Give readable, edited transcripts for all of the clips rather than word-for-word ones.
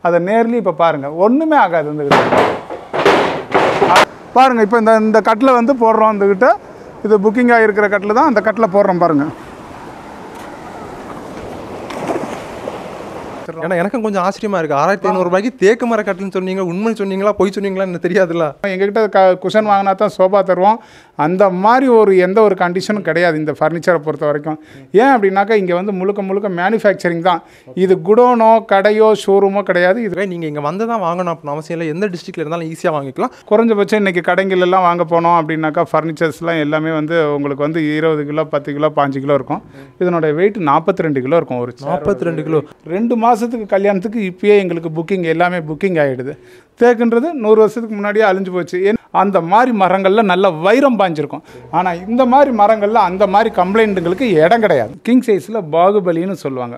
அதை நேர்லி இப்போ பாருங்கள் ஒன்றுமே ஆகாது வந்துக்கிட்ட பாருங்கள். இப்போ இந்த கட்டில் வந்து போடுறோம் வந்துக்கிட்ட இது புக்கிங் ஆகிருக்கிற கட்டில் தான் அந்த கட்டில் போடுறோம் பாருங்கள். ஏன்னா எனக்கும் கொஞ்சம் ஆச்சரியமா இருக்கு. 6500 ரூபாய்க்கு தேக்கு மர கட்டில்னு சொன்னீங்க, உண்மை சொன்னீங்களா பொய் சொன்னீங்களா எனக்கு தெரியாதுல்ல. எங்ககிட்ட குஷன் வாங்கினா தான் சோஃபா தருவோம். அந்த மாதிரி எந்த ஒரு கண்டிஷனும் கிடையாது இந்த ஃபர்னிச்சரை பொறுத்த வரைக்கும். ஏன் அப்படின்னாக்கா இங்கே வந்து முழுக்க மேனுஃபேக்சரிங் தான். இது குடோனோ கடையோ ஷோரூமோ கிடையாது. இது நீங்கள் இங்கே வந்து தான் வாங்கணும் அப்படின்னு அவசியம் இல்லை. எந்த டிஸ்ட்ரிக்ட்ல இருந்தாலும் ஈஸியாக வாங்கிக்கலாம். குறைஞ்சபட்சம் இன்றைக்கி கடைகள் எல்லாம் வாங்க போனோம் அப்படின்னாக்கா ஃபர்னிச்சர்ஸ்லாம் எல்லாமே வந்து உங்களுக்கு வந்து 20 கிலோ 10 கிலோ 5 கிலோ இருக்கும். இதனுடைய வெயிட் 42 கிலோ இருக்கும். ஒரு 42 கிலோ 2 மாதத்துக்கு கல்யாணத்துக்கு இப்பயே எங்களுக்கு புக்கிங் எல்லாமே புக்கிங் ஆகிடுது. தேக்குன்றது 100 வருஷத்துக்கு முன்னாடியே அழிஞ்சு போச்சு. அந்த மாதிரி மரங்களில் நல்ல வைரம் பாஞ்சிருக்கும். ஆனால் இந்த மாதிரி மரங்களில் அந்த மாதிரி கம்ப்ளைண்ட்டுங்களுக்கு இடம் கிடையாது. கிங் சைஸில் பாகுபலின்னு சொல்லுவாங்க.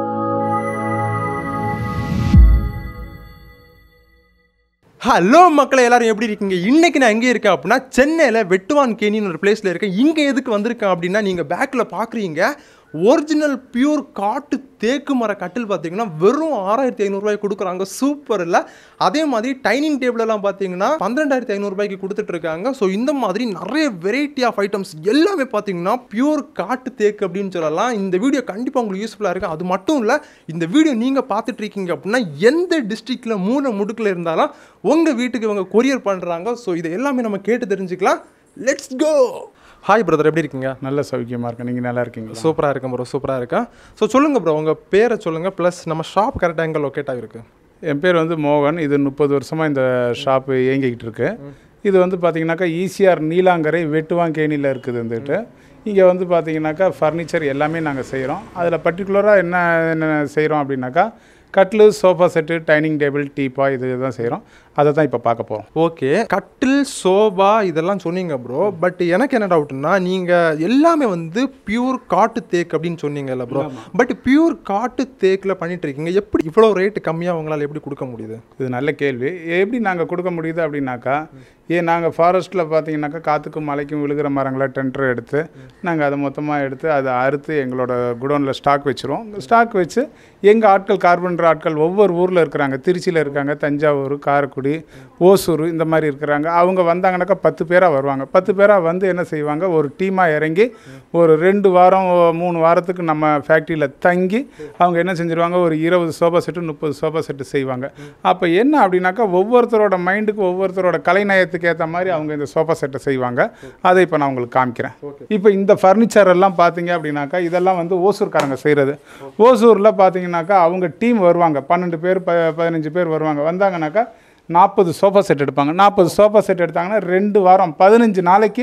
ஹலோ மக்களை எல்லாரும் எப்படி இருக்கீங்க? இன்னைக்கு நான் எங்கே இருக்கேன் அப்படின்னா சென்னையில் வெட்டுவான் கேணின்னு ஒரு பிளேஸில் இருக்கேன். இங்கே எதுக்கு வந்திருக்கேன் அப்படின்னா நீங்கள் பேக்கில் பார்க்குறீங்க ஒரிஜினல் பியூர் காட்டு தேக்கு மர கட்டில் பார்த்தீங்கன்னா வெறும் 6500 ரூபாய்க்கு கொடுக்குறாங்க. சூப்பர் இல்லை? அதே மாதிரி டைனிங் டேபிளெல்லாம் பார்த்தீங்கன்னா 12500 ரூபாய்க்கு கொடுத்துட்ருக்காங்க. ஸோ இந்த மாதிரி நிறைய வெரைட்டி ஆஃப் ஐட்டம்ஸ் எல்லாமே பார்த்தீங்கன்னா பியூர் காட்டு தேக்கு அப்படின்னு சொல்லலாம். இந்த வீடியோ கண்டிப்பாக உங்களுக்கு யூஸ்ஃபுல்லாக இருக்கும். அது மட்டும் இல்லை, இந்த வீடியோ நீங்கள் பார்த்துட்ருக்கீங்க அப்படின்னா எந்த டிஸ்ட்ரிக்டில் மூணு முடுக்கில் இருந்தாலும் உங்கள் வீட்டுக்கு இவங்க கொரியர் பண்ணுறாங்க. ஸோ இதை எல்லாமே நம்ம கேட்டு தெரிஞ்சுக்கலாம். Let's go. ஹாய் பிரதர், எப்படி இருக்கீங்க? நல்ல சௌக்கியமாக இருக்கேன். நீங்கள் நல்லா இருக்கீங்க? சூப்பராக இருக்கேன் ப்ரோ, சூப்பராக இருக்கேன். ஸோ சொல்லுங்கள் ப்ரோ, உங்கள் பேரை சொல்லுங்கள், ப்ளஸ் நம்ம ஷாப் கரெக்டாக எங்கே லொக்கேட் ஆகிருக்கு? என் பேர் வந்து மோகன். இது 30 வருஷமாக இந்த ஷாப்பு இயங்கிக்கிட்டு இருக்கு. இது வந்து பார்த்திங்கனாக்கா ஈசிஆர் நீலாங்கரை வெட்டுவாங்கேணியில் இருக்குது. வந்துட்டு இங்கே வந்து பார்த்திங்கனாக்கா ஃபர்னிச்சர் எல்லாமே நாங்கள் செய்கிறோம். அதில் பர்டிகுலராக என்ன செய்கிறோம் அப்படின்னாக்கா கட்டில், சோஃபா செட்டு, டைனிங் டேபிள், டீப்பா இது தான் செய்கிறோம். அதை தான் இப்போ பார்க்க போகிறோம். ஓகே, கட்டில், சோபா இதெல்லாம் சொன்னீங்க ப்ரோ. பட் எனக்கு என்ன டவுட்னா, நீங்கள் எல்லாமே வந்து பியூர் காட்டு தேக்கு அப்படின்னு சொன்னீங்கல்ல ப்ரோ. பட் பியூர் காட்டு தேக்கில் பண்ணிட்டு இருக்கீங்க, எப்படி இவ்வளோ ரேட்டு கம்மியாக உங்களால் எப்படி கொடுக்க முடியுது? இது நல்ல கேள்வி. எப்படி நாங்கள் கொடுக்க முடியுது அப்படின்னாக்கா, நாங்கள் ஃபாரஸ்ட்டில் பார்த்தீங்கன்னாக்கா காற்றுக்கும் மலைக்கும் விழுகிற மரங்களை டெண்டர் எடுத்து நாங்கள் அதை மொத்தமாக எடுத்து அதை அறுத்து எங்களோட குடோனில் ஸ்டாக் வச்சுருவோம். ஸ்டாக் வச்சு எங்கள் ஆட்கள், கார்பெண்டர் ஆட்கள் ஒவ்வொரு ஊரில் இருக்கிறாங்க. திருச்சியில் இருக்காங்க, தஞ்சாவூர், காரைக்குடி, ஓசூர் இந்த மாதிரி இருக்கிறாங்க. அவங்க வந்தாங்கனாக்கா 10 பேராக வருவாங்க. 10 பேராக வந்து என்ன செய்வாங்க, ஒரு டீமாக இறங்கி ஒரு 2 வாரம் 3 வாரத்துக்கு நம்ம ஃபேக்ட்ரியில் தங்கி அவங்க என்ன செஞ்சுருவாங்க, ஒரு 20 சோஃபா செட்டு 30 சோஃபா செட்டு செய்வாங்க. அப்போ என்ன அப்படின்னாக்கா ஒவ்வொருத்தரோட மைண்டுக்கு ஒவ்வொருத்தரோட கலைநயத்துக்கு ஏற்ற மாதிரி அவங்க இந்த சோஃபா செட்டை செய்வாங்க. அதை இப்போ நான் உங்களுக்கு காமிக்கிறேன். இப்போ இந்த ஃபர்னிச்சர் எல்லாம் பார்த்தீங்க அப்படின்னாக்கா இதெல்லாம் வந்து ஓசூர்காரங்க செய்கிறது. ஓசூரில் பார்த்தீங்கன்னாக்கா அவங்க டீம் வருவாங்க, 12 பேர் 15 பேர் வருவாங்க. வந்தாங்கனாக்கா 40 சோஃபா செட் எடுப்பாங்க. 40 சோஃபா செட் எடுத்தாங்கன்னா 2 வாரம் 15 நாளைக்கு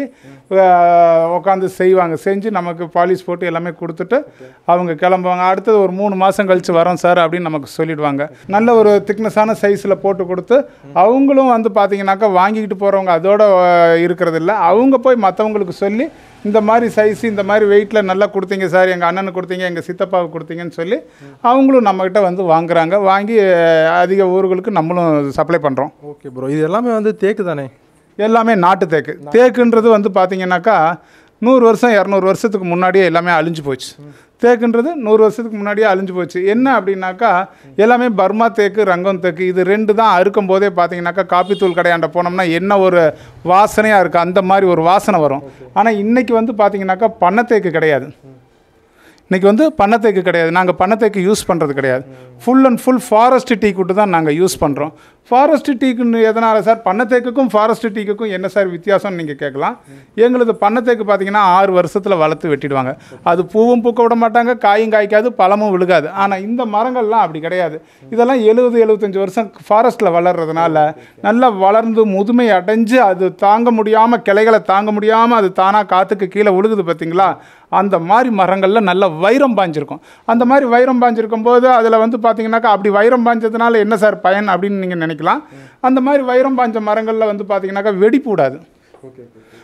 உட்காந்து செய்வாங்க. செஞ்சு நமக்கு பாலிஷ் போட்டு எல்லாமே கொடுத்துட்டு அவங்க கிளம்புவாங்க. அடுத்தது ஒரு 3 மாதம் கழித்து வரோம் சார் அப்படின்னு நமக்கு சொல்லிவிடுவாங்க. நல்ல ஒரு திக்னஸான சைஸில் போட்டு கொடுத்து அவங்களும் வந்து பார்த்திங்கனாக்கா வாங்கிக்கிட்டு போகிறவங்க அதோடு இருக்கிறது இல்லை, அவங்க போய் மற்றவங்களுக்கு சொல்லி இந்த மாதிரி சைஸு இந்த மாதிரி வெயிட்டில் நல்லா கொடுத்தீங்க சார், எங்கள் அண்ணனுக்கு கொடுத்தீங்க, எங்கள் சித்தப்பாவுக்கு கொடுத்தீங்கன்னு சொல்லி அவங்களும் நம்மக்கிட்ட வந்து வாங்குறாங்க. வாங்கி அதிக ஊர்களுக்கு நம்மளும் சப்ளை பண்ணுறோம். ஓகே ப்ரோ, இது எல்லாமே வந்து தேக்கு தானே? எல்லாமே நாட்டு தேக்கு. தேக்குன்றது வந்து பார்த்திங்கனாக்கா 100 வருஷம் 200 வருஷத்துக்கு முன்னாடியே எல்லாமே அழிஞ்சு போச்சு. தேக்குன்றது 100 வருஷத்துக்கு முன்னாடியே அழிஞ்சு போச்சு. என்ன அப்படின்னாக்கா எல்லாமே பர்மா தேக்கு, ரங்கம் தேக்கு, இது 2 தான் அறுக்கும் போதே பார்த்தீங்கன்னாக்கா காப்பித்தூள் கடையாண்ட போனோம்னா என்ன ஒரு வாசனையாக இருக்குது, அந்த மாதிரி ஒரு வாசனை வரும். ஆனால் இன்றைக்கி வந்து பார்த்தீங்கன்னாக்கா பண்ணத்தேக்கு கிடையாது. இன்றைக்கி வந்து பண்ணத்தேக்கு கிடையாது. நாங்கள் பண்ணத்தேக்கு யூஸ் பண்ணுறது கிடையாது. Full and full forest tea கூட்டு தான் நாங்கள் யூஸ் பண்ணுறோம். ஃபாரஸ்ட் டீக்குன்னு எதனால் சார், பண்ணத்தேக்குக்கும் ஃபாரஸ்ட் டீக்குக்கும் என்ன சார் வித்தியாசம்னு நீங்கள் கேட்கலாம். எங்களது பண்ணத்தேக்கு பார்த்தீங்கன்னா 6 வருஷத்தில் வளர்த்து வெட்டிடுவாங்க. அது பூவும் பூக்க விட மாட்டாங்க, காயும் காய்க்காது, பழமும் விழுகாது. ஆனால் இந்த மரங்கள்லாம் அப்படி கிடையாது. இதெல்லாம் 70-75 வருஷம் ஃபாரஸ்ட்டில் வளர்கிறதுனால நல்லா வளர்ந்து முதுமை அடைஞ்சு அது தாங்க முடியாமல், கிளைகளை தாங்க முடியாமல் அது தானாக காற்றுக்கு கீழே விழுகுது பார்த்தீங்களா. அந்த மாதிரி மரங்களில் நல்ல வைரம் பாஞ்சிருக்கும். அந்த மாதிரி வைரம் பாஞ்சிருக்கும் போது அதில் வந்து பார்த்தீங்கன்னாக்கா அப்படி வைரம் பாஞ்சதுனால என்ன சார் பயன் அப்படின்னு நீங்கள் நினைக்கலாம். அந்த மாதிரி வைரம் பாஞ்ச மரங்களில் வந்து பார்த்தீங்கன்னாக்கா வெடிப்பு விடாது.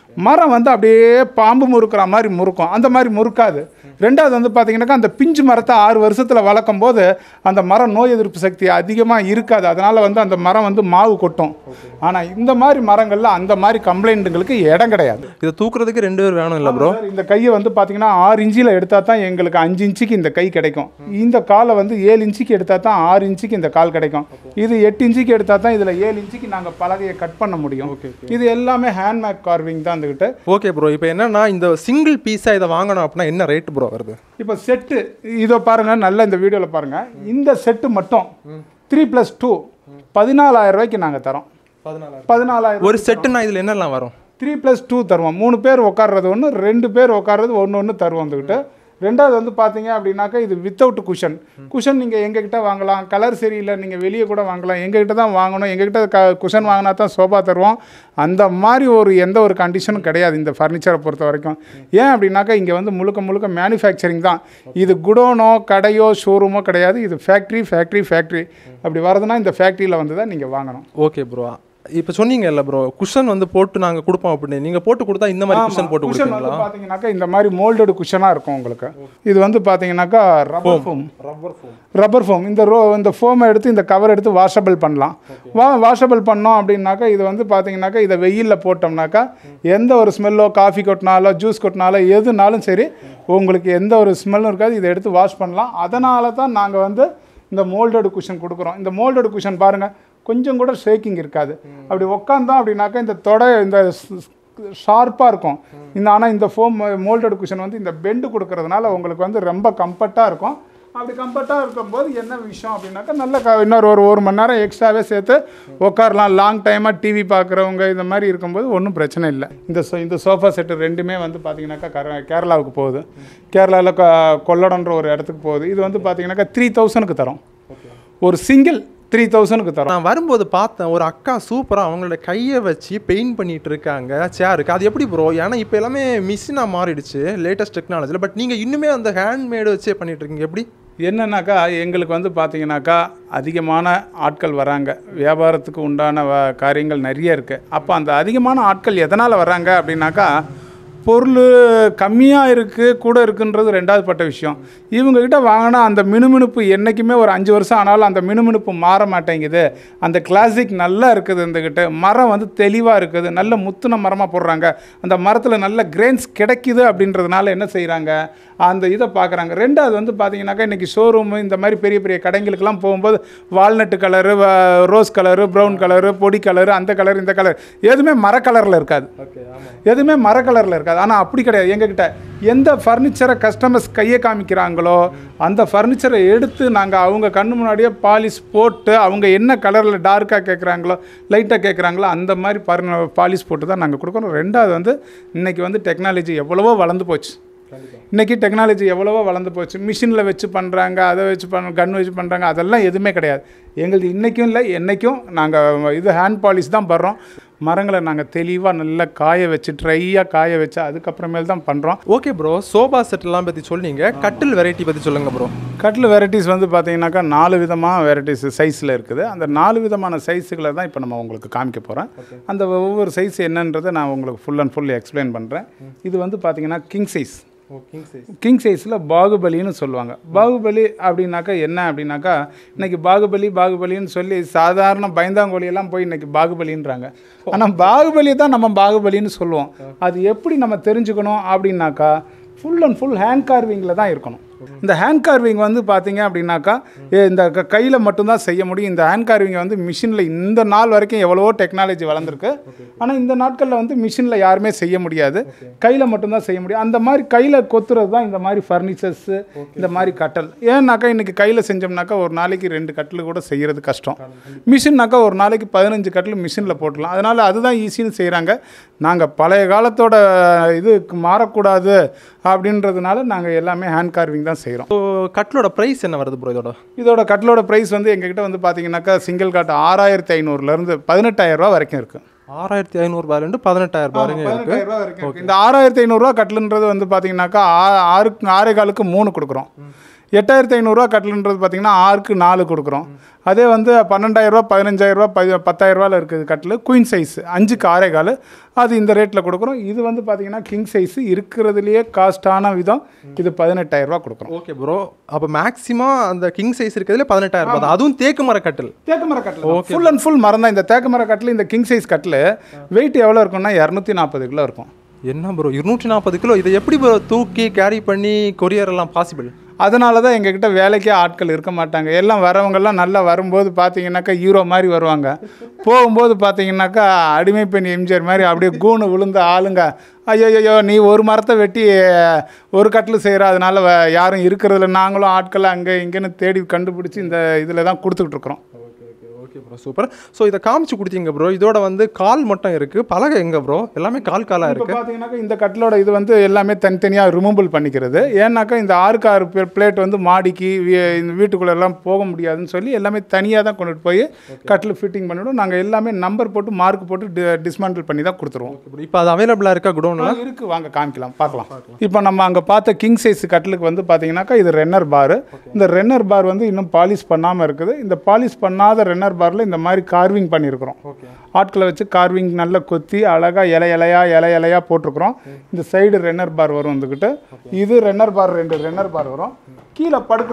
மரம் வந்து அப்படியே பாம்பு முறுக்கிற மாதிரி முறுக்கும், அந்த மாதிரி முறுக்காது. ரெண்டாவது வந்து பார்த்தீங்கன்னாக்கா அந்த பிஞ்சு மரத்தை 6 வருஷத்தில் வளர்க்கும் போது அந்த மரம் நோய் எதிர்ப்பு சக்தி அதிகமாக இருக்காது, அதனால் வந்து அந்த மரம் வந்து மாவு கொட்டும். ஆனால் இந்த மாதிரி மரங்களில் அந்த மாதிரி கம்ப்ளைண்ட்டுங்களுக்கு இடம் கிடையாது. இதை தூக்குறதுக்கு 2 பேர் வேணும் இல்லை ப்ரோ? இந்த கையை வந்து பார்த்தீங்கன்னா 6 இன்ச்சில் எடுத்தால் தான் எங்களுக்கு 5 இன்ச்சுக்கு இந்த கை கிடைக்கும். இந்த காலை வந்து 7 இன்ச்சுக்கு எடுத்தால் தான் 6 இன்ச்சுக்கு இந்த கால் கிடைக்கும். இது 8 இன்ச்சுக்கு எடுத்தால் தான் இதில் 7 இன்ச்சுக்கு நாங்கள் பலகையை கட் பண்ண முடியும். இது எல்லாமே ஹேண்ட்மேட் கார்விங் தான் வந்துக்கிட்டு. ஓகே ப்ரோ, இப்போ என்னன்னா இந்த சிங்கிள் பீஸாக இதை வாங்கணும் அப்படின்னா என்ன ரேட் ப்ரோ வருது? இப்போ செட்டு இதோ பாருங்கள், நல்லா இந்த வீடியோவில் பாருங்கள். இந்த செட்டு மட்டும் 3+2 14,000 ரூபாய்க்கு நாங்கள் தரோம். 14,000 ஒரு செட்டுனா இதில் என்னெல்லாம் வரும்? 3+2 தருவோம். 3 பேர் உட்கார்றது ஒன்று, 2 பேர் உட்கார்றது ஒன்று தருவோம் வந்துக்கிட்டு. ரெண்டாவது வந்து பார்த்தீங்க அப்படின்னாக்கா இது வித்தவுட் குஷன். குஷன் நீங்கள் எங்ககிட்ட வாங்கலாம், கலர் சரியில்லை நீங்கள் வெளியே கூட வாங்கலாம், எங்ககிட்ட தான் வாங்கணும், எங்ககிட்ட குஷன் வாங்கினா தான் சோஃபா தருவோம். அந்த மாதிரி எந்த ஒரு கண்டிஷனும் கிடையாது இந்த ஃபர்னிச்சரை பொறுத்த வரைக்கும். ஏன் அப்படின்னாக்கா இங்கே வந்து முழுக்க மேனுஃபேக்சரிங் தான். இது குடோனோ கடையோ ஷோரூமோ கிடையாது, இது ஃபேக்ட்ரி. அப்படி வரதுன்னா இந்த ஃபேக்ட்ரியில் வந்து தான் நீங்கள் வாங்கணும். ஓகே ப்ரோ, இப்போ சொன்னீங்க இல்லை ப்ரோ, குஷன் வந்து போட்டு நாங்கள் கொடுப்போம் அப்படின்னு. நீங்கள் போட்டு கொடுத்தா இந்த மாதிரி குஷன் போட்டு கொடுப்பீங்களா? பார்த்தீங்கன்னாக்கா இந்த மாதிரி மோல்டடு குஷனாக இருக்கும் உங்களுக்கு. இது வந்து பார்த்தீங்கன்னாக்கா ரப்பர் ஃபோம். இந்த ஃபோமை எடுத்து இந்த கவர் எடுத்து வாஷபிள் பண்ணலாம். வாஷபிள் பண்ணோம் அப்படின்னாக்கா இது வந்து பார்த்தீங்கன்னாக்கா இதை வெயிலில் போட்டோம்னாக்கா எந்த ஒரு ஸ்மெல்லோ, காஃபி கொட்டினாலோ ஜூஸ் கொட்டினாலோ எதுனாலும் சரி உங்களுக்கு எந்த ஒரு ஸ்மெல்லும் இருக்காது. இதை எடுத்து வாஷ் பண்ணலாம். அதனால தான் நாங்கள் வந்து இந்த மோல்டடு குஷன் கொடுக்குறோம். இந்த மோல்டடு குஷன் பாருங்கள், கொஞ்சம் கூட ஷேக்கிங் இருக்காது. அப்படி உட்காந்தோம் அப்படின்னாக்கா இந்த தொடை இந்த ஷார்ப்பாக இருக்கும். ஆனால் இந்த ஃபோம் மோல்டடு குஷன் வந்து இந்த பெண்டு கொடுக்கறதுனால உங்களுக்கு வந்து ரொம்ப கம்ஃபர்ட்டாக இருக்கும். அப்படி கம்ஃபர்ட்டாக இருக்கும்போது என்ன விஷயம் அப்படின்னாக்கா நல்ல இன்னொரு 1 மணி நேரம் எக்ஸ்ட்ராவே சேர்த்து உட்காரலாம். லாங் டைமாக டிவி பார்க்குறவங்க இந்த மாதிரி இருக்கும்போது ஒன்றும் பிரச்சனை இல்லை. இந்த சோஃபா செட்டு 2மே வந்து பார்த்தீங்கன்னாக்கா கேரளாவுக்கு போகுது. கேரளாவில் கொள்ளடன்ற ஒரு இடத்துக்கு போகுது. இது வந்து பார்த்தீங்கன்னாக்கா 3,000க்கு தரோம். ஒரு சிங்கிள் 3,000க்கு தரோம். நான் வரும்போது பார்த்தேன் ஒரு அக்கா சூப்பராக அவங்களோட கையை வச்சு பெயிண்ட் பண்ணிட்டு இருக்காங்க சேருக்கு. அது எப்படி ப்ரோ? ஏன்னா இப்போ எல்லாமே மிஷினாக மாறிடுச்சு லேட்டஸ்ட் டெக்னாலஜியில். பட் நீங்கள் இன்னுமே அந்த ஹேண்ட்மேடு வச்சே பண்ணிட்டு இருக்கீங்க, எப்படி? என்னன்னாக்கா எங்களுக்கு வந்து பார்த்தீங்கன்னாக்கா அதிகமான ஆட்கள் வராங்க, வியாபாரத்துக்கு உண்டான காரியங்கள் நிறைய இருக்குது. அப்போ அந்த அதிகமான ஆட்கள் எதனால் வராங்க அப்படின்னாக்கா பொருள் கம்மியாக இருக்குது கூட இருக்குன்றது ரெண்டாவது பட்ட விஷயம். இவங்ககிட்ட வாங்கினா அந்த மினுமினுப்பு என்றைக்குமே ஒரு 5 வருஷம் ஆனாலும் அந்த மினுமினுப்பு மாற மாட்டேங்குது. அந்த கிளாசிக் நல்லா இருக்குது. இந்தக்கிட்ட மரம் வந்து தெளிவாக இருக்குது, நல்ல முத்துன மரமாக போடுறாங்க, அந்த மரத்தில் நல்ல கிரெயின்ஸ் கிடைக்குது அப்படின்றதுனால என்ன செய்கிறாங்க, அந்த இதை பார்க்குறாங்க. ரெண்டாவது வந்து பார்த்தீங்கன்னாக்கா இன்றைக்கி ஷோரூமு இந்த மாதிரி பெரிய கடைங்களுக்கெல்லாம் போகும்போது walnut colour, rose colour, brown colour, பொடி கலரு, அந்த கலர் இந்த கலர் எதுவுமே மர கலரில் இருக்காது. எதுவுமே மர கலரில் இருக்காது. ஆனால் அப்படி கிடையாது. எங்ககிட்ட எந்த ஃபர்னிச்சரை கஸ்டமர்ஸ் கையை காமிக்கிறாங்களோ அந்த ஃபர்னிச்சரை எடுத்து நாங்கள் அவங்க கண்ணு முன்னாடியே பாலிஷ் போட்டு அவங்க என்ன கலரில் டார்க்காக கேட்குறாங்களோ லைட்டாக கேட்குறாங்களோ அந்த மாதிரி பாலிஷ் போட்டு தான் நாங்கள் கொடுக்குறோம். ரெண்டாவது வந்து இன்றைக்கி வந்து டெக்னாலஜி எவ்வளவோ வளர்ந்து போச்சு. இன்றைக்கி டெக்னாலஜி எவ்வளவோ வளர்ந்து போச்சு. மிஷினில் வச்சு பண்ணுறாங்க, அதை வச்சு கன் வச்சு பண்ணுறாங்க, அதெல்லாம் எதுவுமே கிடையாது. எங்களுக்கு இன்றைக்கும் இல்லை என்றைக்கும் நாங்கள் இது ஹேண்ட் பாலிஷ் தான் பண்ணுறோம். மரங்களை நாங்கள் தெளிவாக நல்லா காய வச்சு ட்ரையாக காய வச்சு அதுக்கப்புறமேல் தான் பண்ணுறோம். ஓகே ப்ரோ, சோபா செட்டெல்லாம் பற்றி சொன்னீங்க. கட்டில் வெரைட்டி பற்றி சொல்லுங்கள் ப்ரோ. கட்டில் வெரைட்டிஸ் வந்து பார்த்தீங்கன்னாக்கா 4 விதமாக வெரைட்டிஸ் சைஸில் இருக்குது. அந்த 4 விதமான சைஸுகளை தான் இப்போ நம்ம உங்களுக்கு காமிக்க போகிறேன். அந்த ஒவ்வொரு சைஸ் என்னன்றதை நான் உங்களுக்கு ஃபுல் அண்ட் ஃபுல் எக்ஸ்பிளைன் பண்ணுறேன். இது வந்து பார்த்தீங்கன்னா கிங் சைஸ். கிங் சைஸில் பாகுபலின்னு சொல்லுவாங்க. பாகுபலி அப்படின்னாக்கா என்ன அப்படின்னாக்கா இன்றைக்கி பாகுபலின்னு சொல்லி சாதாரண பயந்தாங்கோலியெல்லாம் போய் இன்றைக்கி பாகுபலின்றாங்க. ஆனால் பாகுபலியை தான் நம்ம பாகுபலின்னு சொல்லுவோம். அது எப்படி நம்ம தெரிஞ்சுக்கணும் அப்படின்னாக்கா ஃபுல் அண்ட் ஃபுல் ஹேண்ட் கார்விங்கில் தான் இருக்கணும். இந்த ஹேண்ட் கார்விங் வந்து பார்த்தீங்க அப்படின்னாக்கா இந்த கையில் மட்டும்தான் செய்ய முடியும். இந்த ஹேண்ட் கார்விங்கை வந்து மிஷினில் இந்த நாள் வரைக்கும் எவ்வளவோ டெக்னாலஜி வளர்ந்துருக்கு. ஆனால் இந்த நாட்களில் வந்து மிஷினில் யாருமே செய்ய முடியாது, கையில் மட்டும்தான் செய்ய முடியும். அந்த மாதிரி கையில் கொத்துறது தான் இந்த மாதிரி ஃபர்னிச்சர்ஸு, இந்த மாதிரி கட்டல். ஏன்னாக்கா இன்றைக்கி கையில் செஞ்சோம்னாக்கா ஒரு நாளைக்கு 2 கட்டில் கூட செய்கிறது கஷ்டம். மிஷின்னாக்கா ஒரு நாளைக்கு 15 கட்டில் மிஷினில் போட்டுடலாம். அதனால் அதுதான் ஈஸின்னு செய்கிறாங்க. நாங்கள் பழைய காலத்தோட இது மாறக்கூடாது அப்படின்றதுனால நாங்கள் எல்லாமே ஹேண்ட் கார்விங் தான் செய்கிறோம். ஸோ கட்டிலோட ப்ரைஸ் என்ன வருது ப்ரோ? இதோட கட்டிலோட ப்ரைஸ் வந்து எங்ககிட்ட வந்து பார்த்தீங்கன்னாக்கா சிங்கிள் காட் 6,500லேருந்து 18,000 ரூபா வரைக்கும் இருக்குது. 6,500 18,000 வரைக்கும். இந்த 6,500 கட்டிலுன்றது வந்து பார்த்தீங்கன்னாக்கா 6 காலுக்கு 3 கொடுக்குறோம். 8500 கட்டிலுன்றது பார்த்திங்கன்னா 6க்கு 4 கொடுக்குறோம். அதே வந்து 12000 15000 10,000 இருக்குது கட்டில் குயின் சைஸ் 5க்கு 6.25 அது இந்த ரேட்டில் கொடுக்குறோம். இது வந்து பார்த்திங்கன்னா கிங் சைஸ் இருக்கிறதுலையே காஸ்டான விதம் இது 18,000 கொடுக்குறோம். ஓகே ப்ரோ, அப்போ மேக்ஸிமம் அந்த கிங் சைஸ் இருக்கிறதுல 18,000 தான். அதுவும் தேக்கு மர கட்டில். தேக்கு மர கட்டில் ஃபுல் அண்ட் ஃபுல் மரம் தான். இந்த தேக்கு மர கட்டில் இந்த கிங் சைஸ் கட்டில் வெயிட் எவ்வளோ இருக்கும்னா 240 கிலோ இருக்கும். என்ன ப்ரோ 240 கிலோ? இதை எப்படி ப்ரோ தூக்கி கேரி பண்ணி கொரியர் எல்லாம் பாசிபிள்? அதனால தான் எங்ககிட்ட வேலைக்கே ஆட்கள் இருக்க மாட்டாங்க. எல்லாம் வரவங்கெல்லாம் நல்லா வரும்போது பார்த்தீங்கன்னாக்கா ஹீரோ மாதிரி வருவாங்க, போகும்போது பார்த்தீங்கன்னாக்கா அடிமை பெண் எம்ஜிஆர் மாதிரி அப்படியே கூணு விழுந்த ஆளுங்க. ஐயோ நீ ஒரு மரத்தை வெட்டி ஒரு கட்டில் செய்கிற, அதனால யாரும் இருக்கிறதில்ல, நாங்களும் ஆட்களை அங்கே இங்கேன்னு தேடி கண்டுபிடிச்சி இந்த இதில் தான் கொடுத்துக்கிட்டு இருக்கிறோம். Okay bro, super. ஸோ இதை காமிச்சு கொடுத்தீங்க ப்ரோ. இதோட வந்து கால் மட்டும் இருக்குது, பலகை எங்கே ப்ரோ? எல்லாமே காலாக இருக்குது. பார்த்தீங்கன்னாக்கா இந்த கட்டிலோட இது வந்து எல்லாமே தனித்தனியாக ரிமூவல் பண்ணிக்கிறது. ஏன்னாக்கா இந்த 6க்கு 6 பிளேட் வந்து மாடிக்கு இந்த வீட்டுக்குள்ளே எல்லாம் போக முடியாதுன்னு சொல்லி எல்லாமே தனியாக தான் கொண்டுட்டு போய் கட்டில் ஃபிட்டிங் பண்ணிவிடும். நாங்கள் எல்லாமே நம்பர் போட்டு மார்க் போட்டு டிஸ்மேண்டில் பண்ணி தான் கொடுத்துருவோம். இப்போ அது அவைலபிளாக இருக்கா குடோனில்? இருக்குது, வாங்க காமிக்கலாம், பார்க்கலாம். இப்போ நம்ம அங்கே பார்த்த கிங் சைஸ் கட்டிலுக்கு வந்து பார்த்தீங்கன்னாக்கா இது ரென்னர் பார். இந்த ரென்னர் பார் வந்து இன்னும் பாலிஷ் பண்ணாமல் இருக்குது. இந்த பாலிஷ் பண்ணாத ரென்னர் பாரில் இந்த மாதிரி கார்விங் பண்ணியிருக்கிறோம். ஆட்களை வச்சு கார்விங் நல்லா கொத்தி அழகாக இலை இலையாக போட்டிருக்கிறோம். இந்த சைடு ரென்னர் பார் வரும் வந்துக்கிட்டு. இது ரென்னர் பார், 2 ரென்னர் பார் வரும். கீழே படுக்கிற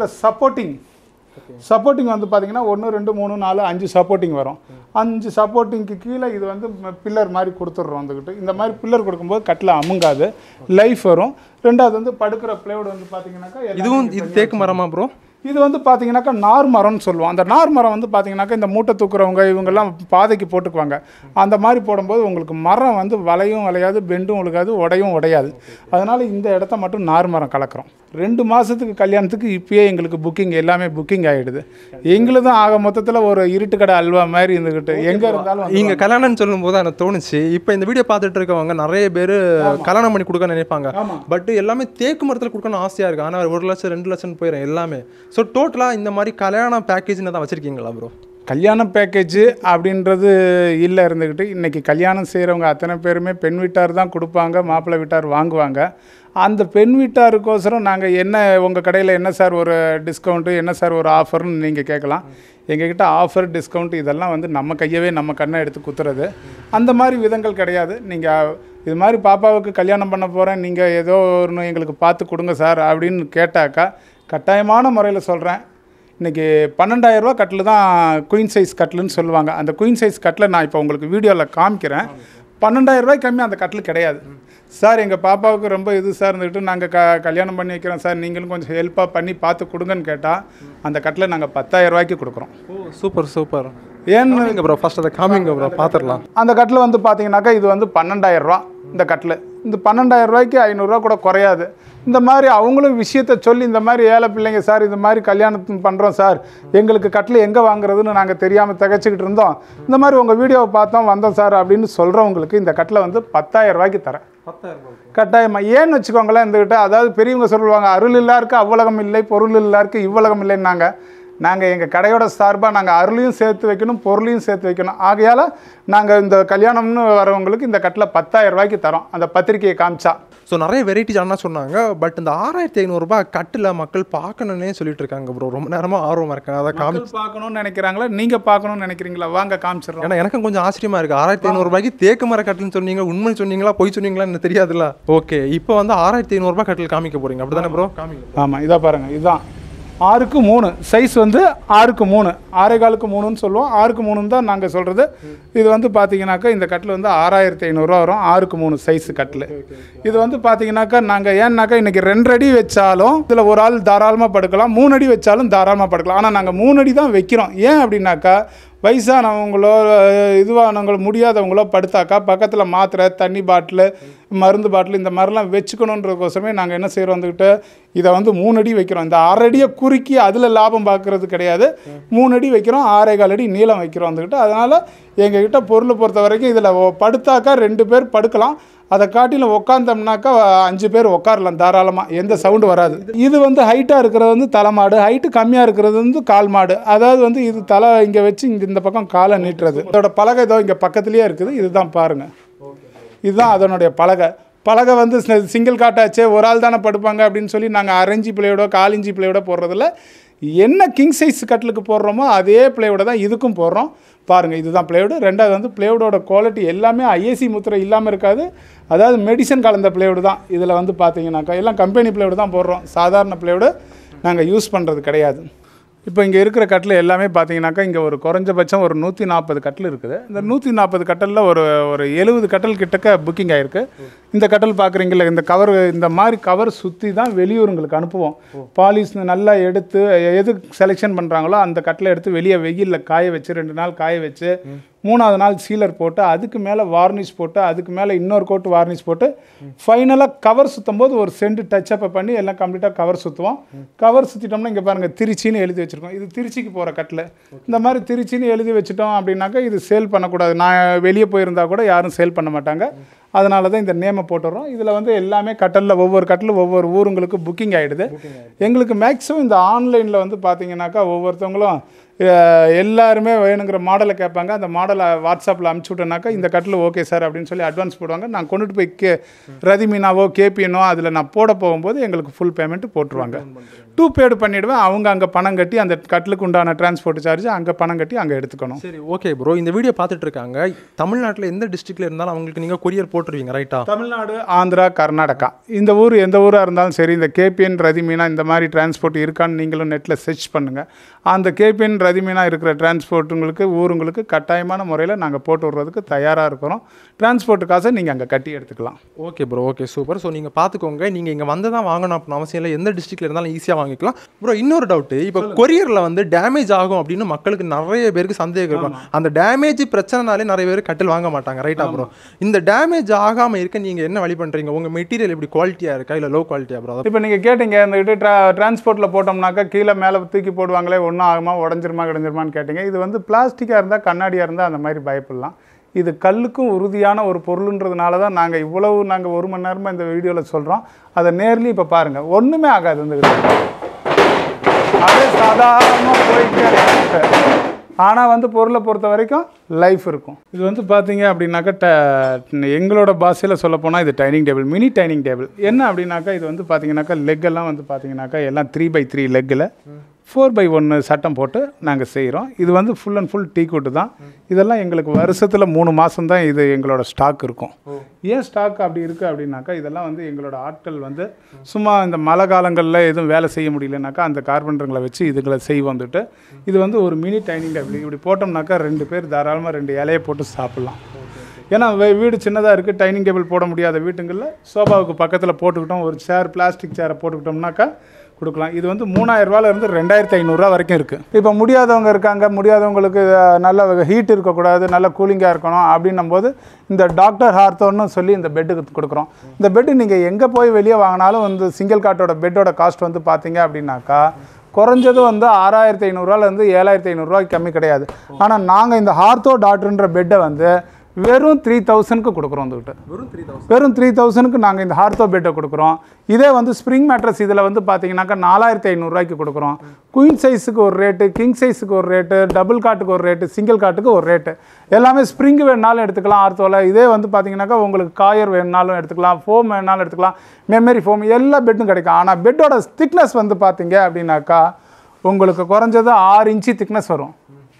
சப்போர்ட்டிங் வந்து பார்த்தீங்கன்னா 1 2 3 4 5 சப்போர்ட்டிங் வரும். 5 சப்போர்ட்டிங்க்கு கீழே இது வந்து பில்லர் மாதிரி கொடுத்துட்றோம் வந்துக்கிட்டு. இந்த மாதிரி பில்லர் கொடுக்கும்போது கட்டில் அமுங்காது, லைஃப் வரும். ரெண்டாவது வந்து படுக்கிற பிளேவுட் வந்து பார்த்தீங்கன்னாக்கா இதுவும் இது தேக்கு மரமா ப்ரோ? இது வந்து பார்த்தீங்கன்னாக்கா நார் மரம்னு சொல்லுவோம். அந்த நார் மரம் வந்து பார்த்தீங்கன்னாக்கா இந்த மூட்டை தூக்குறவங்க இவங்கெல்லாம் பாதைக்கு போட்டுக்குவாங்க. அந்த மாதிரி போடும்போது உங்களுக்கு மரம் வந்து வளையும் வளையாது, பெண்டும் உழுகாது, உடையும் உடையாது. அதனால் இந்த இடத்த மட்டும் நார் மரம் கலக்கிறோம். 2 மாதத்துக்கு கல்யாணத்துக்கு இப்பயே எங்களுக்கு புக்கிங் எல்லாமே புக்கிங் ஆகிடுது. எங்களுதும் ஆக மொத்தத்தில் ஒரு இருட்டு கடை அல்வா மாதிரி இருந்துக்கிட்டு எங்கே இருந்தாலும். நீங்கள் கல்யாணம்னு சொல்லும்போது எனக்கு தோணுச்சு, இப்போ இந்த வீடியோ பார்த்துட்டு இருக்கவங்க நிறைய பேர் கல்யாணம் பண்ணி கொடுக்க நினைப்பாங்க. பட் எல்லாமே தேக்கு மரத்தில் கொடுக்கணும்னு ஆசையாக இருக்குது. ஆனால் 1 லட்சம் 2 லட்சம் போயிடும் எல்லாமே. ஸோ டோட்டலாக இந்த மாதிரி கல்யாண பேக்கேஜ்னு தான் வச்சுருக்கீங்களா ப்ரோ? கல்யாண பேக்கேஜ் அப்படின்றது இல்லை இருந்துக்கிட்டு இன்றைக்கி கல்யாணம் செய்கிறவங்க அத்தனை பேருமே பெண் வீட்டார் தான் கொடுப்பாங்க, மாப்பிள்ளை வீட்டார் வாங்குவாங்க. அந்த பெண் வீட்டாருக்கோசரம் நாங்கள் என்ன உங்கள் கடையில் என்ன சார் ஒரு டிஸ்கவுண்ட்டு, என்ன சார் ஒரு ஆஃபர்னு நீங்கள் கேட்கலாம். எங்ககிட்ட ஆஃபர் டிஸ்கவுண்ட் இதெல்லாம் வந்து நம்ம கையவே நம்ம கண்ணை எடுத்து குத்துறது அந்த மாதிரி விதங்கள் கிடையாது. நீங்கள் இது மாதிரி பாப்பாவுக்கு கல்யாணம் பண்ண போகிறேன், நீங்கள் ஏதோ ஒன்று எங்களுக்கு பார்த்து கொடுங்க சார் அப்படின்னு கேட்டாக்கா கட்டாயமான முறையில் சொல்கிறேன். இன்றைக்கி 12,000 கட்டில் தான் குயின் சைஸ் கட்டிலுன்னு சொல்லுவாங்க. அந்த குயின் சைஸ் கட்டில் நான் இப்போ உங்களுக்கு வீடியோவில் காமிக்கிறேன். 12,000 கம்மி அந்த கட்டில் கிடையாது சார். எங்கள் பாப்பாவுக்கு ரொம்ப இது சார் இருந்துக்கிட்டு நாங்கள் கல்யாணம் பண்ணி வைக்கிறோம் சார், நீங்களும் கொஞ்சம் ஹெல்ப்பாக பண்ணி பார்த்து கொடுங்கன்னு கேட்டால் அந்த கட்டில் நாங்கள் 10,000 கொடுக்குறோம். ஓ சூப்பர் சூப்பர். ஏன்னு ப்ரோ ஃபஸ்ட் அதை காமிங்க ப்ரோ, பார்த்துடலாம். அந்த கட்டில் வந்து பார்த்தீங்கன்னாக்கா இது வந்து 12,000 இந்த கட்டில். இந்த 12,000 500 கூட குறையாது. இந்த மாதிரி அவங்களும் விஷயத்த சொல்லி இந்த மாதிரி ஏழை பிள்ளைங்க சார் இந்த மாதிரி கல்யாணம் பண்ணுறோம் சார், எங்களுக்கு கட்டில் எங்கே வாங்குறதுன்னு நாங்கள் தெரியாமல் திகச்சிக்கிட்டு இருந்தோம், இந்த மாதிரி உங்கள் வீடியோவை பார்த்தோம் வந்தோம் சார் அப்படின்னு சொல்கிறவங்களுக்கு இந்த கட்டில் வந்து 10,000 தரேன். 10,000 கட்டாயமாக. ஏன்னு வச்சுக்கோங்களேன், இருந்துக்கிட்ட அதாவது பெரியவங்க சொல்லுவாங்க அருள் இல்லாருக்கு அவ்வளகம் இல்லை, பொருள் இல்லாருக்கு இவ்வளகம் இல்லைன்னாங்க. நாங்கள் எங்கள் கடையோட சார்பாக நாங்கள் அருளையும் சேர்த்து வைக்கணும், பொருளையும் சேர்த்து வைக்கணும். ஆகையால் நாங்கள் இந்த கல்யாணம்னு வரவங்களுக்கு இந்த கட்டில் 10,000 தரோம் அந்த பத்திரிக்கையை காமிச்சா. ஸோ நிறைய வெரைட்டிஸ் ஆனால் சொன்னாங்க. பட் இந்த 6,500 கட்டில் மக்கள் பார்க்கணுன்னே சொல்லிட்டு இருக்காங்க ப்ரோ. ரொம்ப நேரமாக ஆர்வமாக இருக்கேன். அதை பார்க்கணும்னு நினைக்கிறாங்களா, நீங்கள் பார்க்கணும்னு நினைக்கிறீங்களா? வாங்க காமிச்சிடறோம். ஏன்னா எனக்கும் கொஞ்சம் ஆச்சரியமாக இருக்குது. 6,500 தேக்கு மர கட்டில்னு சொன்னீங்க, உண்மை சொன்னீங்களா பொய் சொன்னீங்களா எனக்கு தெரியாதுல்ல. ஓகே, இப்போ வந்து 6,500 கட்டில் காமிக்க போகிறீங்க அப்படி தானே ப்ரோ? காமிக்க. ஆமாம், இதாக பாருங்கள், இதுதான் 6க்கு 3 சைஸ் வந்து 6க்கு 3 6.25க்கு 3ன்னு சொல்லுவோம். 6க்கு 3ன்னு தான் நாங்கள் சொல்கிறது. இது வந்து பார்த்தீங்கன்னாக்கா இந்த கட்டில் வந்து 6,500 வரும். 6க்கு 3 சைஸு கட்டில். இது வந்து பார்த்தீங்கன்னாக்கா நாங்கள் ஏன்னாக்கா இன்றைக்கி 2 அடி வச்சாலும் இதில் ஒரு ஆள் தாராளமாக படுக்கலாம், 3 அடி வச்சாலும் தாராளமாக படுக்கலாம். ஆனால் நாங்கள் 3 அடி தான் வைக்கிறோம். ஏன் அப்படின்னாக்கா வயசானவங்களோ இதுவானவங்களோ முடியாதவங்களோ படுத்தாக்கா பக்கத்தில் மாத்திரை, தண்ணி பாட்டில், மருந்து பாட்டில் இந்த மாதிரிலாம் வச்சுக்கணுன்றதுக்கோசரமே நாங்கள் என்ன செய்கிறோம் வந்துக்கிட்டு இதை வந்து 3 அடி வைக்கிறோம். இந்த 6 அடியை குறுக்கி அதில் லாபம் பார்க்குறது கிடையாது. 3 அடி வைக்கிறோம், 6.25 அடி நீளம் வைக்கிறோம் வந்துக்கிட்டு. அதனால் எங்ககிட்ட பொருளை பொறுத்த வரைக்கும் இதில் படுத்தாக்கா 2 பேர் படுக்கலாம். அதை காட்டிலும் உட்காந்தோம்னாக்கா 5 பேர் உட்காரலாம் தாராளமாக, எந்த சவுண்டு வராது. இது வந்து ஹைட்டாக இருக்கிறது வந்து தலைமாடு, ஹைட்டு கம்மியாக இருக்கிறது வந்து கால் மாடு. அதாவது வந்து இது தலை இங்கே வச்சு இங்கே இந்த பக்கம் காலை நீட்டுறது. இதோட பலகை இதோ இங்கே பக்கத்துலேயே இருக்குது. இதுதான் பாருங்கள், இதுதான் அதனுடைய பலகை. பலகை வந்து சிங்கிள் காட்டாச்சே ஒரு ஆள் தானே படுப்பாங்க அப்படின்னு சொல்லி நாங்கள் 6 இன்ச்சு பிளேயோட 4 இன்ச்சு பிளேயோட போடுறதில்ல. என்ன கிங் சைஸ் கட்டிலுக்கு போடுறோமோ அதே பிளேயோட தான் இதுக்கும் போடுறோம். பாருங்கள், இதுதான் பிளேவுடு. ரெண்டாவது வந்து பிளேவுடோட குவாலிட்டி எல்லாமே ஐஏசி முத்திரை இல்லாமல் இருக்காது. அதாவது மெடிசன் கலந்த பிளேவுடு தான். இதில் வந்து பார்த்தீங்கன்னாக்கா எல்லாம் கம்பெனி பிளேவுடு தான் போடுறோம். சாதாரண பிளேவுடு நாங்கள் யூஸ் பண்ணுறது கிடையாது. இப்போ இங்கே இருக்கிற கட்டில் எல்லாமே பார்த்தீங்கன்னாக்கா இங்கே ஒரு குறைஞ்சபட்சம் ஒரு 140 கட்டில் இருக்குது. இந்த 140 கட்டலில் ஒரு 70 கட்டல் கிட்டக்க புக்கிங் ஆகிருக்கு. இந்த கட்டல் பார்க்குறீங்களா, இந்த கவர் இந்த மாதிரி கவர் சுற்றி தான் வெளியூருங்களுக்கு அனுப்புவோம். பாலிஷ் நல்லா எடுத்து எது செலெக்ஷன் பண்ணுறாங்களோ அந்த கட்டில் எடுத்து வெளியே வெயிலில் காய வச்சு 2 நாள் காய வச்சு 3ஆவது நாள் சீலர் போட்டு அதுக்கு மேலே வார்னிஷ் போட்டு அதுக்கு மேலே இன்னொரு கோட்டு வார்னிஷ் போட்டு ஃபைனலாக கவர் சுற்றும் போது ஒரு சென்ட் டச்சப்பை பண்ணி எல்லாம் கம்ப்ளீட்டாக கவர் சுற்றுவோம். கவர் சுற்றிட்டோம்னா இங்கே பாருங்கள் திருச்சின்னு எழுதி வச்சுருக்கோம். இது திருச்சிக்கு போகிற கட்டில். இந்த மாதிரி திருச்சின்னு எழுதி வச்சுட்டோம் அப்படின்னாக்கா இது சேல் பண்ணக்கூடாது. நான் வெளியே போயிருந்தால் கூட யாரும் சேல் பண்ண மாட்டாங்க. அதனால தான் இந்த நேமை போட்டுடுறோம். இதில் வந்து எல்லாமே கட்டலில் ஒவ்வொரு கட்டிலும் ஒவ்வொரு ஊருங்களுக்கு புக்கிங் ஆகிடுது. எங்களுக்கு மேக்ஸிமம் இந்த ஆன்லைனில் வந்து பார்த்தீங்கன்னாக்கா ஒவ்வொருத்தவங்களும் எல்லாருமே வேணுங்கிற மாடலை கேட்பாங்க. அந்த மாடலை வாட்ஸ்அப்பில் அனுப்பிச்சி விட்டோன்னாக்கா இந்த கட்டில் ஓகே சார் அப்படின்னு சொல்லி அட்வான்ஸ் போடுவாங்க. நான் கொண்டுட்டு போய் ரதிமீனாவோ கேபிஎனோ அதில் நான் போட போகும்போது எங்களுக்கு ஃபுல் பேமெண்ட்டு போட்டுருவாங்க. 2 பேடு பண்ணிவிடுவேன். அவங்க அங்கே பணம் கட்டி அந்த கட்டிலுக்கு உண்டான டிரான்ஸ்போர்ட் சார்ஜ் அங்கே பணம் கட்டி அங்கே எடுத்துக்கணும். சரி, ஓகே ப்ரோ. இந்த வீடியோ பார்த்துட்டு இருக்காங்க தமிழ்நாட்டில் எந்த டிஸ்ட்ரிக்டில் இருந்தாலும் அவங்களுக்கு நீங்கள் கொரியர் போட்டுருவீங்க ரைட்டா? தமிழ்நாடு, ஆந்திரா, கர்நாடகா இந்த ஊர் எந்த ஊராக இருந்தாலும் சரி இந்த கேபிஎன் ரதிமீனா இந்த மாதிரி டிரான்ஸ்போர்ட் இருக்கான்னு நீங்களும் நெட்டில் சர்ச் பண்ணுங்கள். அந்த கேபிஎன் ரதிமீனா இருக்கிற டிரான்ஸ்போர்ட்டுங்களுக்கு ஊருங்களுக்கு கட்டாயமான முறையில் நாங்கள் போட்டு விடுறதுக்கு தயாராக இருக்கிறோம். டிரான்ஸ்போர்ட் காசை நீங்கள் அங்கே கட்டி எடுத்துக்கலாம். Okay bro, okay super. So நீங்கள் பார்த்துக்கோங்க, நீங்கள் இங்கே வந்து தான் வாங்கணும் அப்படின்னு அவசியம் இல்லை. எந்த டிஸ்ட்ரிக்டில் இருந்தாலும் ஈஸியாக வாங்கிக்கலாம். ப்ரோ இன்னொரு டவுட்டு, இப்போ கொரியரில் வந்து டேமேஜ் ஆகும் அப்படின்னு மக்களுக்கு நிறைய பேருக்கு சந்தேகம் இருக்கும். அந்த டேமேஜ் பிரச்சனைனாலே நிறைய பேர் கட்டில் வாங்க மாட்டாங்க ரைட்டா ப்ரோ? இந்த டேமேஜ் ஆகாமல் இருக்க நீங்கள் என்ன வழி பண்ணுறீங்க? உங்கள் மெட்டீரியல் எப்படி குவாலிட்டியாக இருக்கா இல்லை லோ குவாலிட்டியாக ப்ரோ? இப்போ நீங்கள் கேட்டீங்க இந்த டிரான்ஸ்போர்ட்டில் போட்டோம்னாக்கா கீழே மேலே தூக்கி போடுவாங்களே ஒன்றும் ஆகுமா உடஞ்சிருமா கிடஞ்சிருமான்னு கேட்டீங்க. இது வந்து பிளாஸ்டிக்காக இருந்தால் கண்ணாடியாக இருந்தால் அந்த மாதிரி பயப்படலாம். இது கல்லுக்கும் உறுதியான ஒரு பொருளுன்றதுனால தான் நாங்கள் இவ்வளவு 1 மணி நேரமாக இந்த வீடியோவில் சொல்கிறோம். அதை நேர்லேயும் இப்போ பாருங்கள், ஒன்றுமே ஆகாது. இந்த அதே சாதாரணமாக போயிட்டு ஆனால் வந்து பொருளை பொறுத்த வரைக்கும் லைஃப் இருக்கும். இது வந்து பார்த்தீங்க அப்படின்னாக்கா எங்களோட பாஷையில் சொல்லப்போனால் இது dining table, mini dining table. என்ன அப்படின்னாக்கா இது வந்து பார்த்தீங்கன்னாக்கா லெக்கெல்லாம் வந்து பார்த்தீங்கன்னாக்கா எல்லாம் 3x3 லெக்கில் 4x1 சட்டம் போட்டு நாங்கள் செய்கிறோம். இது வந்து ஃபுல் அண்ட் ஃபுல் டீ கூட்டு தான். இதெல்லாம் எங்களுக்கு வருஷத்தில் 3 மாதம் தான் இது எங்களோட ஸ்டாக் இருக்கும். ஏன் ஸ்டாக் அப்படி இருக்குது அப்படின்னாக்கா இதெல்லாம் வந்து எங்களோட ஆட்கள் வந்து சும்மா இந்த மழை காலங்களில் எதுவும் வேலை செய்ய முடியலனாக்கா அந்த கார்பெண்டருங்களை வச்சு இதுங்களை செய்வோம். வந்துட்டு இது வந்து ஒரு மினி டைனிங் டேபிள். இப்படி போட்டோம்னாக்கா 2 பேர் தாராளமாக 2 இலையை போட்டு சாப்பிட்லாம். ஏன்னா வீடு சின்னதாக இருக்குது, டைனிங் டேபிள் போட முடியாத வீட்டுங்களில் சோபாவுக்கு பக்கத்தில் போட்டுக்கிட்டோம், ஒரு சேர் பிளாஸ்டிக் சேரை போட்டுக்கிட்டோம்னாக்கா கொடுக்கலாம். இது வந்து 3000 ரூபாயிலேருந்து 2500 வரைக்கும் இருக்குது. இப்போ முடியாதவங்க இருக்காங்க, முடியாதவங்களுக்கு நல்ல ஹீட் இருக்கக்கூடாது, நல்ல கூலிங்காக இருக்கணும் அப்படின்னும் போது இந்த டாக்டர் ஹார்த்தோன்னு சொல்லி இந்த பெட்டுக்கு கொடுக்குறோம். இந்த பெட்டு நீங்கள் எங்கே போய் வெளியே வாங்கினாலும் வந்து சிங்கிள் காட்டோட பெட்டோட காஸ்ட் வந்து பார்த்தீங்க அப்படின்னாக்கா குறைஞ்சது வந்து 6500 7500 கம்மி கிடையாது. ஆனால் நாங்கள் இந்த ஹார்த்தோ டாக்டர்ன்ற பெட்டை வந்து வெறும் 3000க்கு கொடுக்குறோம். வந்துக்கிட்டு வெறும் 3000க்கு நாங்கள் இந்த ஹார்த்தோ பெட்டை கொடுக்குறோம். இதே வந்து ஸ்ப்ரிங் மேட்ரஸ் இதில் வந்து பார்த்தீங்கன்னாக்கா 4500 கொடுக்குறோம். குயின் சைஸுக்கு ஒரு ரேட்டு, கிங் சைஸுக்கு ஒரு ரேட்டு, டபுள் காட்டுக்கு ஒரு ரேட்டு, சிங்கிள் காட்டுக்கு ஒரு ரேட்டு. எல்லாமே ஸ்ப்ரிங் வேணுனாலும் எடுத்துக்கலாம் ஆர்த்தோவில். இதே வந்து பார்த்தீங்கன்னாக்கா உங்களுக்கு காயர் வேணுனாலும் எடுத்துக்கலாம், ஃபோம் வேணுனாலும் எடுத்துக்கலாம், மெமரி ஃபோம் எல்லா பெட்டும் கிடைக்கும். ஆனால் பெட்டோட திக்னஸ் வந்து பார்த்தீங்க அப்படின்னாக்கா உங்களுக்கு குறைஞ்சது 6 இன்ச்சு திக்னஸ் வரும்.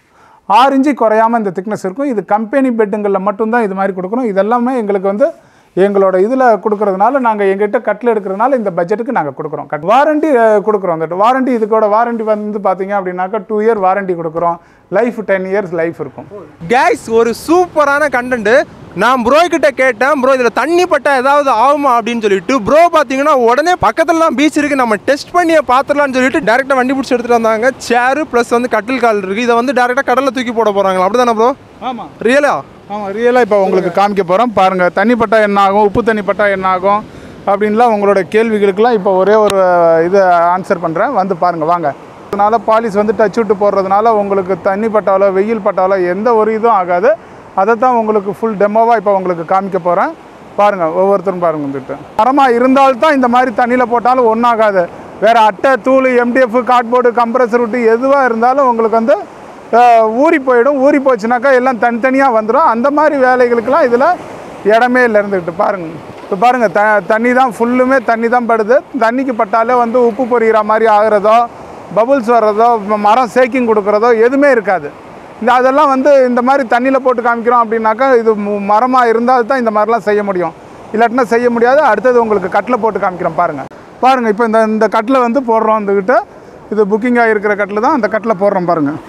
6 இன்ச்சு குறையாமல் இந்த திக்னஸ் இருக்கும். இது கம்பெனி பெட்டுங்களில் மட்டும்தான் இது மாதிரி கொடுக்குறோம். இதெல்லாமே எங்களுக்கு வந்து எங்களோட இதில் கொடுக்குறதுனால நாங்கள் எங்கள்கிட்ட கட்டில் எடுக்கிறதுனால இந்த பட்ஜெட்டுக்கு நாங்கள் கொடுக்குறோம். வாரண்டி கொடுக்குறோம். அந்த வாரண்டி இதுக்கோட வாரண்டி வந்து பார்த்தீங்க அப்படின்னாக்கா 2 இயர் வாரண்டி கொடுக்குறோம். லைஃப் 10 இயர்ஸ் லைஃப் இருக்கும். கைஸ் ஒரு சூப்பரான கண்டென்ட். நான் ப்ரோ கிட்ட கேட்டேன், ப்ரோ இதில் தண்ணி பட்டா ஏதாவது ஆகுமா அப்படின்னு சொல்லிட்டு. ப்ரோ பார்த்தீங்கன்னா உடனே பக்கத்துலலாம் பீச் இருக்குது, நம்ம டெஸ்ட் பண்ணியே பார்த்துடலான்னு சொல்லிட்டு டேரெக்டாக வண்டி பிடிச்சி எடுத்துகிட்டு வந்தாங்க. சேரு ப்ளஸ் வந்து கட்டில் கால் இருக்குது. இதை வந்து டேரெக்டாக கடலில் தூக்கி போட போகிறாங்களா? அப்படி தானே ப்ரோ? ஆமாம், ரியலா? ஆமாம், ரியலாக இப்போ உங்களுக்கு காமிக்க போகிறோம். பாருங்கள், தண்ணி பட்டா என்ன ஆகும், உப்பு தண்ணி பட்டா என்ன ஆகும் அப்படின்லாம் உங்களோட கேள்விகளுக்கெல்லாம் இப்போ ஒரே ஒரு இது ஆன்சர் பண்ணுறேன். வந்து பாருங்கள் வாங்க. அதனால் பாலிஸ் வந்து டச் விட்டு போடுறதுனால உங்களுக்கு தண்ணி பட்டாலோ வெயில் பட்டாலோ எந்த ஒரு இதுவும் ஆகாது. அதை தான் உங்களுக்கு ஃபுல் டெமோவாக இப்போ உங்களுக்கு காமிக்க போகிறேன். பாருங்கள், ஒவ்வொருத்தரும் பாருங்கள். வந்துட்டு மரமாக இருந்தால்தான் இந்த மாதிரி தண்ணியில் போட்டாலும் ஒன்றாகாது. வேறு அட்டை, தூள், எம்டிஎஃப், கார்ட்போர்டு, கம்ப்ரஸர் விட்டு எதுவாக இருந்தாலும் உங்களுக்கு வந்து ஊறி போயிடும். ஊறி போச்சுனாக்கா எல்லாம் தனித்தனியாக வந்துடும். அந்த மாதிரி வேலைகளுக்கெல்லாம் இதில் இடமே இல்லை. இருந்துக்கிட்டு பாருங்கள். இப்போ பாருங்கள் தண்ணி தான் ஃபுல்லுமே தண்ணி தான் படுது. தண்ணிக்கு பட்டாலே வந்து உப்பு பொரிகிற மாதிரி ஆகிறதோ, பபுள்ஸ் வர்றதோ, மரம் சேக்கிங் கொடுக்குறதோ எதுவுமே இருக்காது. அதெல்லாம் வந்து இந்த மாதிரி தண்ணியில் போட்டு காமிக்கிறோம் அப்படின்னாக்கா இது மரமாக இருந்தால் தான் இந்த மாதிரிலாம் செய்ய முடியும், இல்லாட்டினா செய்ய முடியாது. அடுத்தது உங்களுக்கு கட்டில் போட்டு காமிக்கிறோம் பாருங்கள். இப்போ இந்த கட்டில் வந்து போடுறோம். வந்துக்கிட்ட இது புக்கிங்காக இருக்கிற கட்டில் தான், அந்த கட்டில் போடுறோம் பாருங்கள்.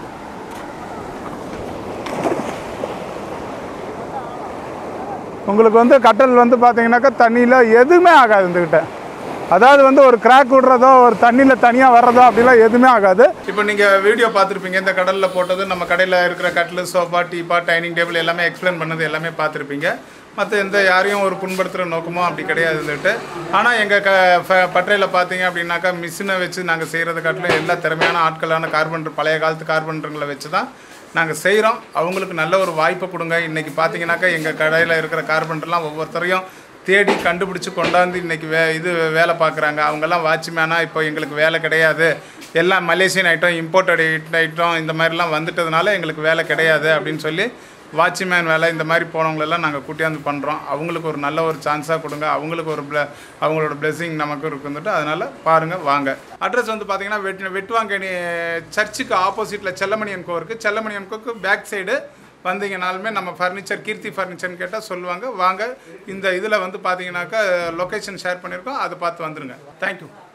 உங்களுக்கு வந்து கட்டல் வந்து பார்த்தீங்கன்னாக்கா தண்ணியில் எதுவுமே ஆகாது. இந்துக்கிட்ட அதாவது வந்து ஒரு கிராக் விடுறதோ, ஒரு தண்ணியில் தனியாக வர்றதோ அப்படிலாம் எதுவுமே ஆகாது. இப்போ நீங்கள் வீடியோ பார்த்துருப்பீங்க. இந்த கடலில் போட்டது நம்ம கடையில் இருக்கிற கட்டில், சோஃபா, டீப்பா, டைனிங் டேபிள் எல்லாமே எக்ஸ்பிளைன் பண்ணது எல்லாமே பார்த்துருப்பீங்க. மற்ற யாரையும் ஒரு புண்படுத்துகிற நோக்கமோ அப்படி கிடையாது இருந்துட்டு. ஆனால் எங்கள் பட்டறையில் பார்த்தீங்க அப்படின்னாக்கா மிஷினை வச்சு நாங்கள் செய்கிறத காட்டிலும் எல்லா திறமையான ஆட்களான கார்பெண்டர், பழைய காலத்து கார்பெண்டருங்களை வச்சு தான் நாங்கள் செய்கிறோம். அவங்களுக்கு நல்ல ஒரு வாய்ப்பை கொடுங்க. இன்றைக்கி பார்த்தீங்கன்னாக்கா எங்கள் கடையில் இருக்கிற கார்பெண்டர்லாம் ஒவ்வொருத்தரையும் தேடி கண்டுபிடிச்சி கொண்டாந்து இன்றைக்கி வேலை பார்க்குறாங்க. அவங்கெல்லாம் வாட்ச்மேனாக இப்போ எங்களுக்கு வேலை கிடையாது, எல்லாம் மலேசியன் ஐட்டம், இம்போர்ட்டட் ஐட்டம் இந்த மாதிரிலாம் வந்துட்டதுனால எங்களுக்கு வேலை கிடையாது அப்படின்னு சொல்லி வாட்ச்மேன் வேலை இந்த மாதிரி போனவங்களெல்லாம் நாங்கள் கூட்டியாந்து பண்ணுறோம். அவங்களுக்கு ஒரு நல்ல ஒரு சான்ஸாக கொடுங்க. அவங்களுக்கு ஒரு அவங்களோட பிளெஸிங் நமக்கு இருக்குந்துட்டு. அதனால் பாருங்கள், வாங்க. அட்ரஸ் வந்து பார்த்தீங்கன்னா வெட்டுவாங்கேணி சர்ச்சுக்கு ஆப்போசிட்டில் செல்லமணியன் கோ இருக்குது. செல்லமணியன் கோக்கு பேக் சைடு வந்தீங்கனாலுமே நம்ம ஃபர்னிச்சர், கீர்த்தி ஃபர்னிச்சர்னு கேட்டால் சொல்லுவாங்க. வாங்க. இந்த இதில் வந்து பார்த்தீங்கன்னாக்கா லொக்கேஷன் ஷேர் பண்ணியிருக்கோம், அதை பார்த்து வந்துடுங்க. தேங்க்யூ.